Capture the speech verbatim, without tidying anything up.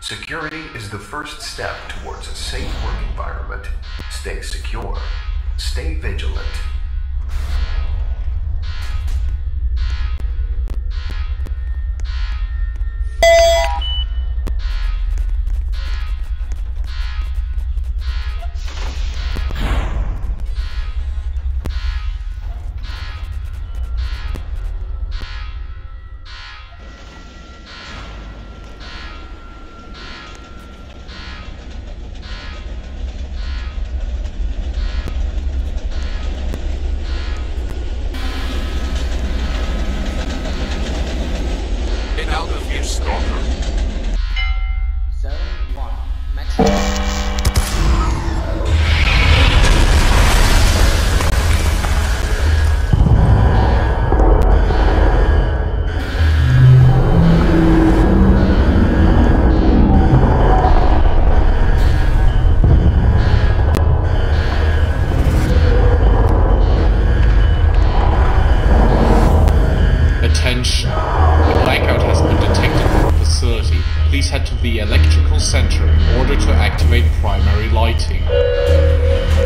Security is the first step towards a safe work environment. Stay secure. Stay vigilant. Please head to the electrical center in order to activate primary lighting.